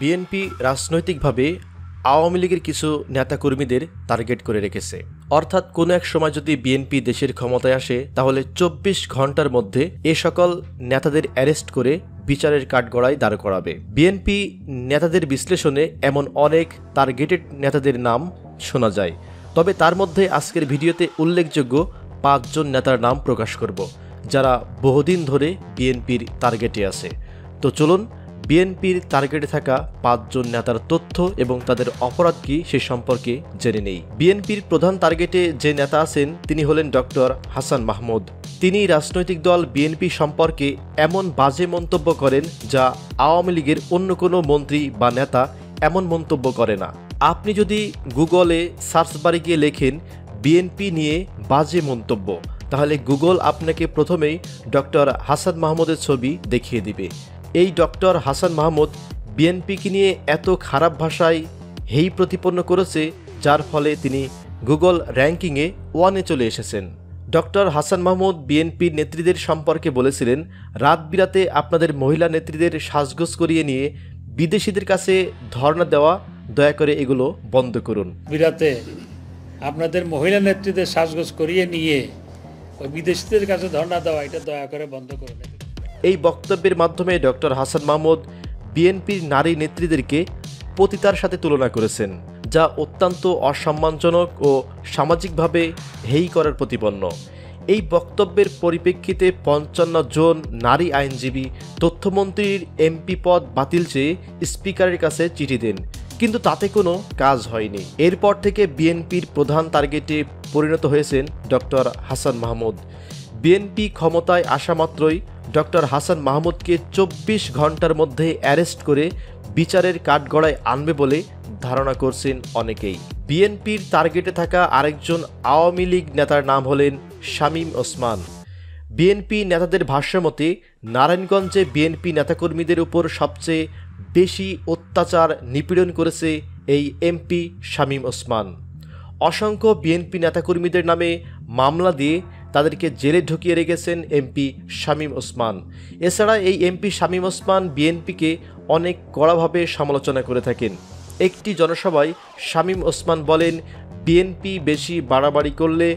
BNP রাজনৈতিকভাবে আওয়ামী লীগের কিছু নেতাকর্মীদের টার্গেট করে রেখেছে। অর্থাৎ কোনো এক সময় যদি বিএনপি দেশের ক্ষমতায় আসে তাহলে ২৪ ঘন্টার মধ্যে এ সকল নেতাদের অ্যারেস্ট করে বিচারের কাঠগড়ায় দাঁড় করাবে। বিএনপি নেতাদের বিশ্লেষণে এমন অনেক টার্গেটেড নেতাদের নাম শোনা যায়, তবে তার মধ্যে আজকের ভিডিওতে উল্লেখযোগ্য ৫ জন নেতার নাম প্রকাশ করব যারা বহুদিন ধরে বিএনপির টার্গেটে আছে। তো চলুন বিএনপির টার্গেটে থাকা ৫ জন নেতার তথ্য এবং তাদের অপরাধ কি সে সম্পর্কে জেনে নেই। বিএনপির প্রধান টার্গেটে যে নেতা আছেন তিনি হলেন ডক্টর হাসান মাহমুদ। তিনি রাজনৈতিক দল বিএনপি সম্পর্কে এমন বাজে মন্তব্য করেন যা আওয়ামী লীগের অন্য কোনো মন্ত্রী বা নেতা এমন মন্তব্য করে না। আপনি যদি গুগলে সার্চ বারে গিয়ে লেখেন বিএনপি নিয়ে বাজে মন্তব্য, তাহলে গুগল আপনাকে প্রথমেই ডক্টর হাসান মাহমুদের ছবি দেখিয়ে দিবে। এই ডক্টর হাসান মাহমুদ বিএনপিকে নিয়ে এত খারাপ ভাষায় হেয় প্রতিপন্ন করেছে যার ফলে তিনি গুগল র্যাঙ্কিংয়ে 1-এ চলে এসেছেন। ডক্টর হাসান মাহমুদ বিএনপির নেত্রীদের সম্পর্কে বলেছিলেন, রাত বিরাতে আপনাদের মহিলা নেত্রীদের সাজগোজ করিয়ে নিয়ে বিদেশিদের কাছে ধর্ণা দেওয়া, দয়া করে এগুলো বন্ধ করুন। বিরাতে আপনাদের মহিলা নেত্রীদের সাজগোজ করিয়ে নিয়ে ওই বিদেশিদের কাছে ধর্ণা দেওয়া, এটা দয়া করে বন্ধ করুন। এই বক্তব্যের মাধ্যমে ডক্টর হাসান মাহমুদ বিএনপির নারী নেত্রীদেরকে পতিতার সাথে তুলনা করেছেন, যা অত্যন্ত অসম্মানজনক ও সামাজিকভাবে হেয় করার প্রতিপন্ন। এই বক্তব্যের পরিপ্রেক্ষিতে ৫৫ জন নারী আইনজীবী তথ্যমন্ত্রীর এমপি পদ বাতিল চেয়ে স্পিকারের কাছে চিঠি দেন, কিন্তু তাতে কোনো কাজ হয়নি। এরপর থেকে বিএনপির প্রধান টার্গেটে পরিণত হয়েছেন ডক্টর হাসান মাহমুদ। বিএনপি ক্ষমতায় আসা মাত্রই ডক্টর হাসান মাহমুদকে ২৪ ঘন্টার মধ্যে অ্যারেস্ট করে বিচারের কাঠগড়ায় আনবে বলে ধারণা করছেন অনেকেই। বিএনপির টার্গেটে থাকা আরেকজন আওয়ামী লীগ নেতার নাম হলেন শামীম ওসমান। বিএনপি নেতাদের ভাষ্যমতে নারায়ণগঞ্জে বিএনপি নেতাকর্মীদের উপর সবচেয়ে বেশি অত্যাচার নিপীড়ন করেছে এই এমপি শামীম ওসমান। অসংখ্য বিএনপি নেতাকর্মীদের নামে মামলা দিয়ে তাদেরকে জেলে ঢুকিয়ে রেখেছেন এমপি শামীম ওসমান। এছাড়া এই এমপি শামীম ওসমান বিএনপিকে অনেক কড়াভাবে সমালোচনা করে থাকেন। একটি জনসভায় শামীম ওসমান বলেন, বিএনপি বেশি বাড়াবাড়ি করলে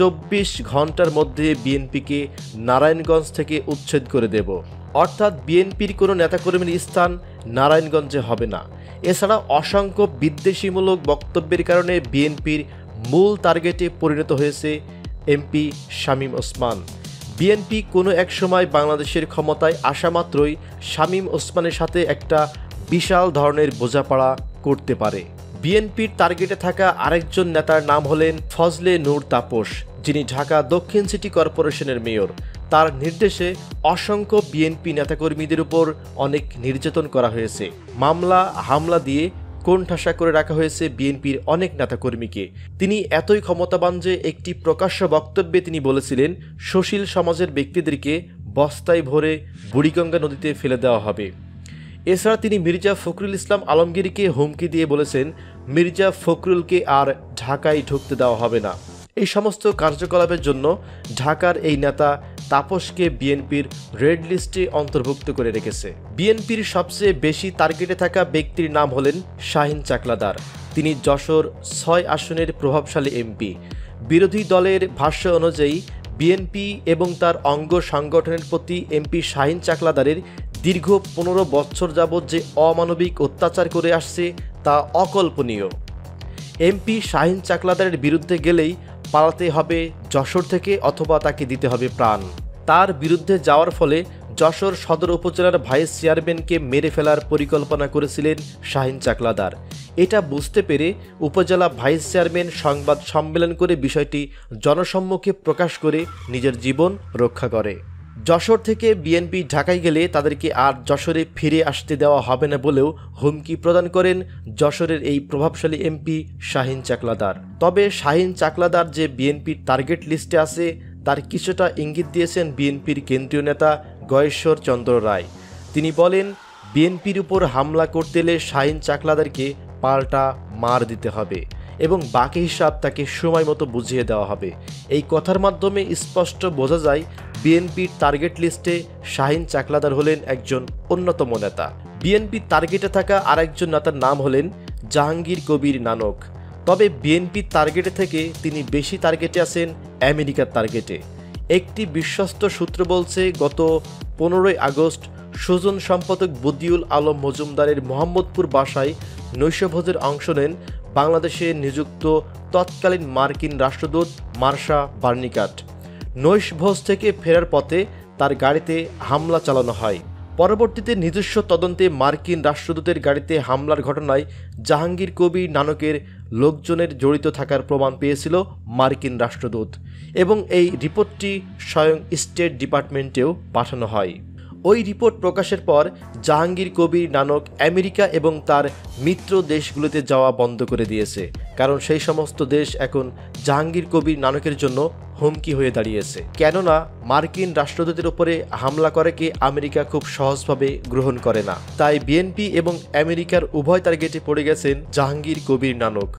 ২৪ ঘন্টার মধ্যে বিএনপিকে নারায়ণগঞ্জ থেকে উচ্ছেদ করে দেব। অর্থাৎ বিএনপির কোনো নেতাকর্মীর স্থান নারায়ণগঞ্জে হবে না। এছাড়া অসংখ্য বিদ্বেষীমূলক বক্তব্যের কারণে বিএনপির মূল টার্গেটে পরিণত হয়েছে এমপি শামীম ওসমান। বিএনপি কোনো এক সময় বাংলাদেশের ক্ষমতায় আসা মাত্রই শামীম ওসমানের সাথে একটা বিশাল ধরনের বোঝাপড়া করতে পারে। বিএনপির টার্গেটে থাকা আরেকজন নেতার নাম হলেন ফজলে নূর তাপস, যিনি ঢাকা দক্ষিণ সিটি কর্পোরেশনের মেয়র। তার নির্দেশে অসংখ্য বিএনপি নেতাকর্মীদের উপর অনেক নির্যাতন করা হয়েছে। মামলা হামলা দিয়ে কোণঠাসা করে রাখা হয়েছে বিএনপির অনেক নেতাকর্মীকে। তিনি এতই ক্ষমতাবান যে একটি প্রকাশ্য বক্তব্যে তিনি বলেছিলেন, সুশীল সমাজের ব্যক্তিদেরকে বস্তায় ভরে বুড়িগঙ্গা নদীতে ফেলে দেওয়া হবে। এছাড়া তিনি মির্জা ফখরুল ইসলাম আলমগীরকে হুমকি দিয়ে বলেছেন, মির্জা ফখরুলকে আর ঢাকায় ঢুকতে দেওয়া হবে না। এই সমস্ত কার্যকলাপের জন্য ঢাকার এই নেতা তাপসকে বিএনপির রেড লিস্টে অন্তর্ভুক্ত করে রেখেছে। বিএনপির সবচেয়ে বেশি টার্গেটে থাকা ব্যক্তির নাম হলেন শাহীন চাকলাদার। তিনি যশোর ৬ আসনের প্রভাবশালী এমপি। বিরোধী দলের ভাষ্য অনুযায়ী বিএনপি এবং তার অঙ্গ সংগঠনের প্রতি এমপি শাহীন চাকলাদারের দীর্ঘ ১৫ বছর যাবৎ যে অমানবিক অত্যাচার করে আসছে তা অকল্পনীয়। এমপি শাহীন চাকলাদারের বিরুদ্ধে গেলেই পালাতে হবে যশোর থেকে, অথবা তাকে দিতে হবে প্রাণ। তার বিরুদ্ধে যাওয়ার ফলে যশোর সদর উপজেলার ভাইস চেয়ারম্যানকে মেরে ফেলার পরিকল্পনা করেছিলেন শাহীন চাকলাদার। এটা বুঝতে পেরে উপজেলা ভাইস চেয়ারম্যান সংবাদ সম্মেলন করে বিষয়টি জনসম্মুখে প্রকাশ করে নিজের জীবন রক্ষা করে। যশোর থেকে বিএনপি ঢাকায় গেলে তাদেরকে আর যশোরে ফিরে আসতে দেওয়া হবে না বলেও হুমকি প্রদান করেন যশোরের এই প্রভাবশালী এমপি শাহীন চাকলাদার। তবে শাহীন চাকলাদার যে বিএনপির টার্গেট লিস্টে আছে তার কিছুটা ইঙ্গিত দিয়েছেন বিএনপির কেন্দ্রীয় নেতা গয়েশ্বর চন্দ্র রায়। তিনি বলেন, বিএনপির উপর হামলা করতে এলে শাহীন চাকলাদারকে পাল্টা মার দিতে হবে এবং বাকি হিসাব তাকে সময় মতো বুঝিয়ে দেওয়া হবে। এই কথার মাধ্যমে স্পষ্ট বোঝা যায় বিএনপির টার্গেট লিস্টে শাহীন চাকলাদার হলেন একজন অন্যতম নেতা। বিএনপির টার্গেটে থাকা আরেকজন নেতার নাম হলেন জাহাঙ্গীর কবির নানক। তবে বিএনপির টার্গেটে থেকে তিনি বেশি টার্গেটে আছেন আমেরিকার টার্গেটে। একটি বিশ্বস্ত সূত্র বলছে, গত 15ই আগস্ট সুজন সম্পাদক বদিউল আলম মজুমদারের মোহাম্মদপুর বাসায় নৈশভোজের অংশ নেন বাংলাদেশে নিযুক্ত তৎকালীন মার্কিন রাষ্ট্রদূত মার্শা বার্নিকাট। নৈশভোজ থেকে ফেরার পথে তার গাড়িতে হামলা চালানো হয়। পরবর্তীতে নিজস্ব তদন্তে মার্কিন রাষ্ট্রদূতের গাড়িতে হামলার ঘটনায় জাহাঙ্গীর কবির নানকের লোকজনের জড়িত থাকার প্রমাণ পেয়েছিল মার্কিন রাষ্ট্রদূত, এবং এই রিপোর্টটি স্বয়ং স্টেট ডিপার্টমেন্টেও পাঠানো হয়। ওই রিপোর্ট প্রকাশের পর জাহাঙ্গীর কবির নানক আমেরিকা এবং তার মিত্র দেশগুলোতে যাওয়া বন্ধ করে দিয়েছে, কারণ সেই সমস্ত দেশ এখন জাহাঙ্গীর কবির নানকের জন্য হুমকি হয়ে দাঁড়িয়েছে। কেননা মার্কিন রাষ্ট্রদূতের উপরে হামলা করাকে আমেরিকা খুব সহজভাবে গ্রহণ করে না। তাই বিএনপি এবং আমেরিকার উভয় টার্গেটে পড়ে গেছেন জাহাঙ্গীর কবির নানক।